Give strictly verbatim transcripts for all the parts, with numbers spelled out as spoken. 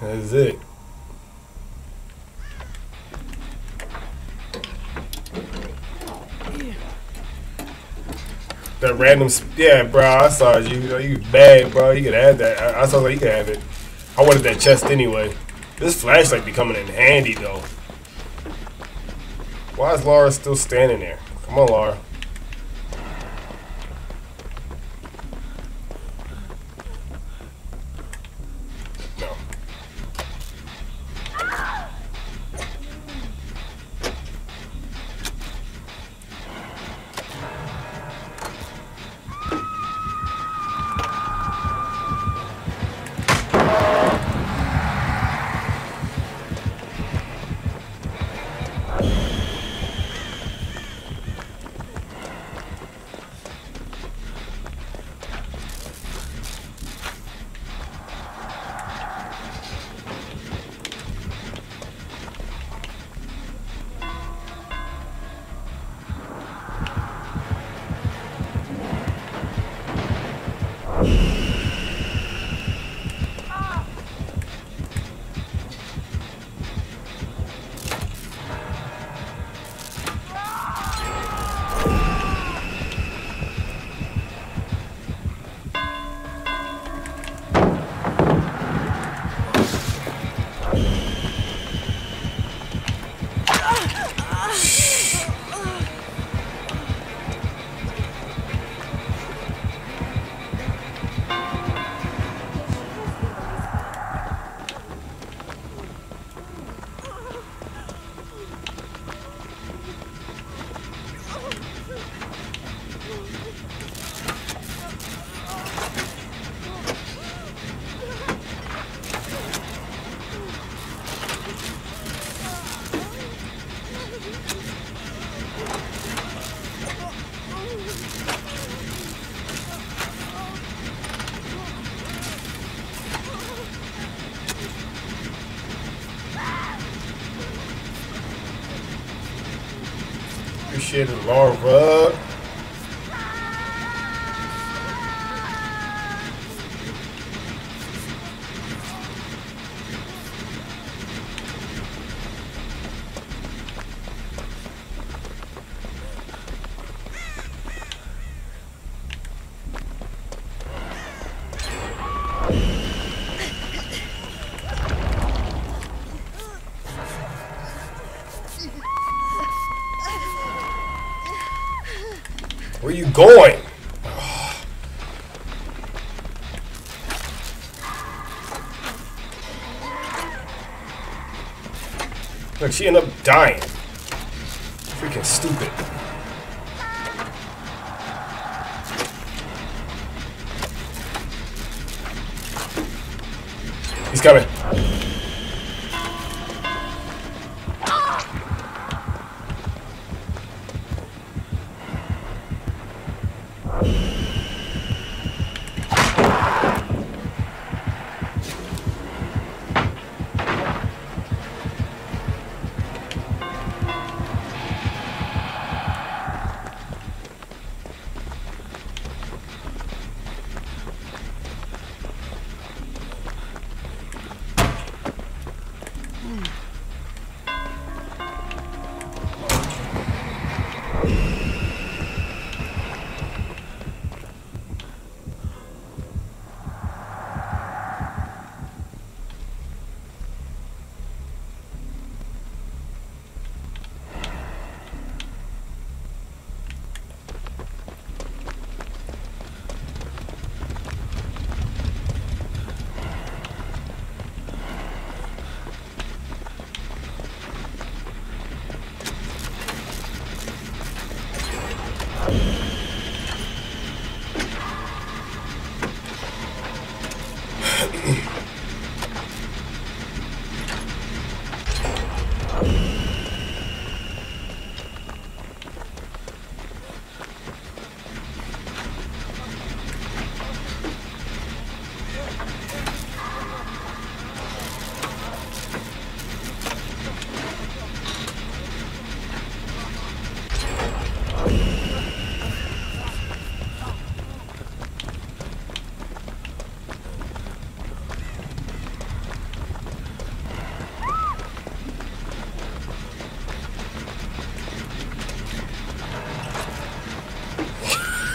That's it. That random, yeah, bro. I saw you. You know, you bad, bro. You could have that. I, I saw that you could have it. I wanted that chest anyway. This flashlight be coming in handy though. Why is Laura still standing there? Come on, Laura. No. Appreciate it, Laura. Where are you going? Oh. Look, she ended up dying. Freaking stupid. He's coming.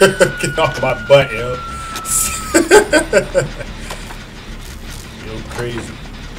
Get off my butt, yo. Yo, crazy.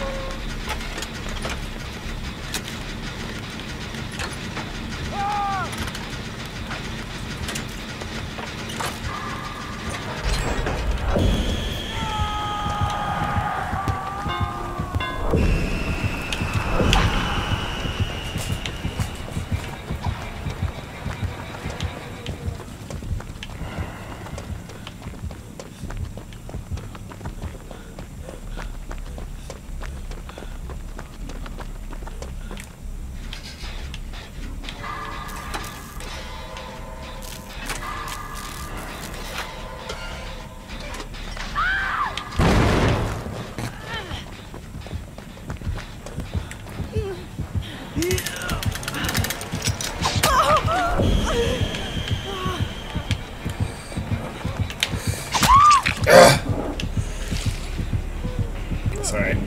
Sorry.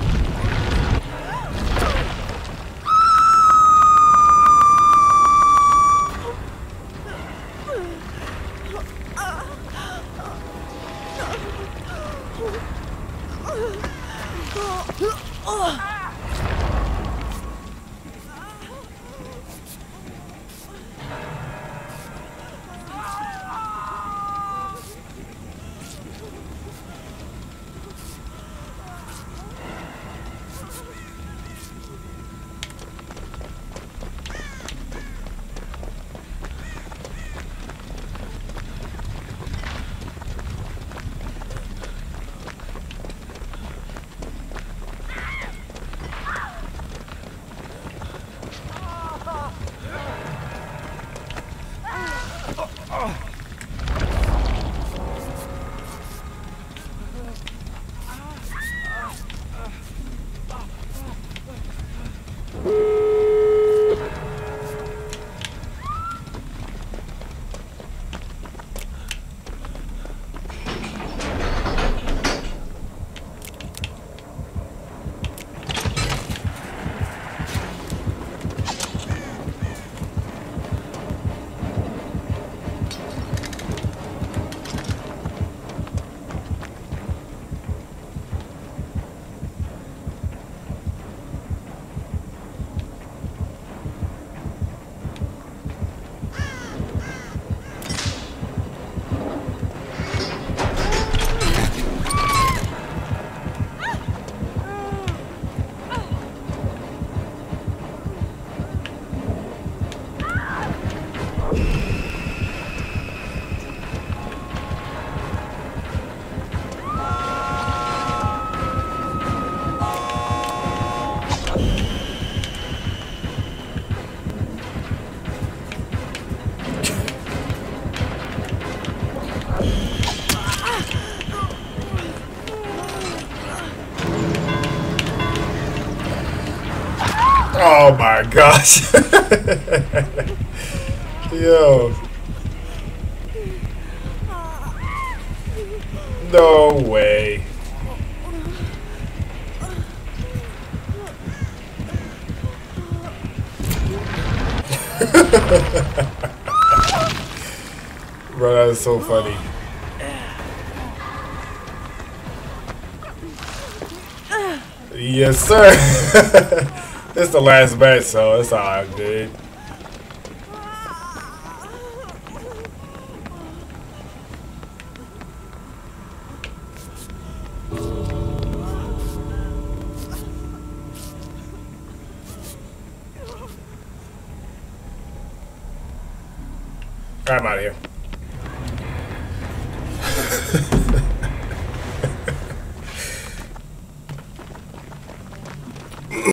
Oh my gosh. Yo. No way. Bro, that is so funny. Yes, sir. It's the last match, so it's all good. I'm out of here.